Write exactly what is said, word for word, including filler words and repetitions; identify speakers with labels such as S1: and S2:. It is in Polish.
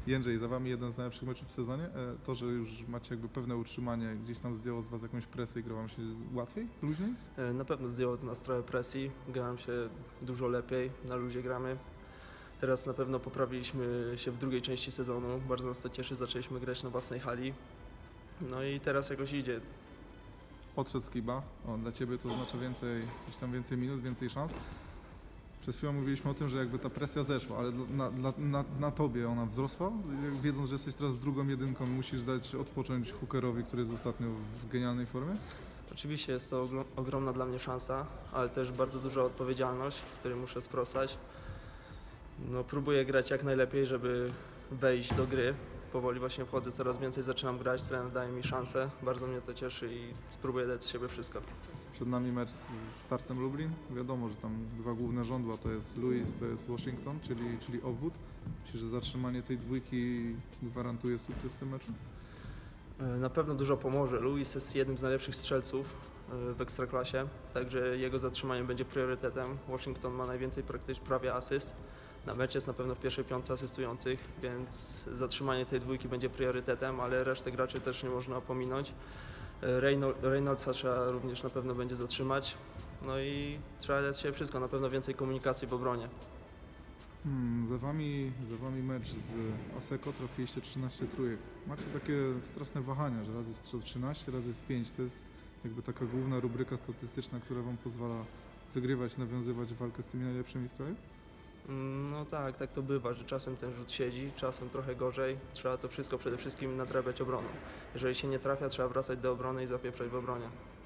S1: Jędrzej, za wami jeden z najlepszych meczów w sezonie. E, To, że już macie jakby pewne utrzymanie, gdzieś tam zdjęło z was jakąś presję i gra wam się łatwiej, luźniej?
S2: E, Na pewno zdjęło to nas trochę presji, grałem się dużo lepiej, na luzie gramy. Teraz na pewno poprawiliśmy się w drugiej części sezonu, bardzo nas to cieszy, zaczęliśmy grać na własnej hali. No i teraz jakoś idzie.
S1: Odszedł z Kiba, o, dla ciebie to oznacza więcej, gdzieś tam więcej minut, więcej szans. Przed chwilą mówiliśmy o tym, że jakby ta presja zeszła, ale dla- na, na, na tobie ona wzrosła? Jak wiedząc, że jesteś teraz drugą jedynką, musisz dać odpocząć Hookerowi, który jest ostatnio w genialnej formie?
S2: Oczywiście jest to oglo- ogromna dla mnie szansa, ale też bardzo duża odpowiedzialność, której muszę sprostać. No, próbuję grać jak najlepiej, żeby wejść do gry. Powoli właśnie wchodzę, coraz więcej zaczynam grać, trener daje mi szansę, bardzo mnie to cieszy i spróbuję dać z siebie wszystko.
S1: Przed nami mecz z Startem Lublin. Wiadomo, że tam dwa główne żądła to jest Lewis, to jest Washington, czyli, czyli obwód. Myślę, że zatrzymanie tej dwójki gwarantuje sukces w tym meczu?
S2: E, Na pewno dużo pomoże. Luis jest jednym z najlepszych strzelców e, w Ekstraklasie, także jego zatrzymanie będzie priorytetem. Washington ma najwięcej praktycznie prawie asyst. Na mecz jest na pewno w pierwszej piątce asystujących, więc zatrzymanie tej dwójki będzie priorytetem, ale resztę graczy też nie można pominąć. E, Reyno- Reynoldsa trzeba również na pewno będzie zatrzymać. No i trzeba dać się wszystko, na pewno więcej komunikacji w obronie.
S1: Hmm, za, wami, za wami mecz z Asseco trafiliście trzynaście trójek. Macie takie straszne wahania, że raz jest trzynaście, raz jest pięć. To jest jakby taka główna rubryka statystyczna, która wam pozwala wygrywać, nawiązywać walkę z tymi najlepszymi w kraju?
S2: Mm, No tak, tak to bywa, że czasem ten rzut siedzi, czasem trochę gorzej. Trzeba to wszystko przede wszystkim nadrabiać obroną. Jeżeli się nie trafia, trzeba wracać do obrony i zapieprzać w obronie.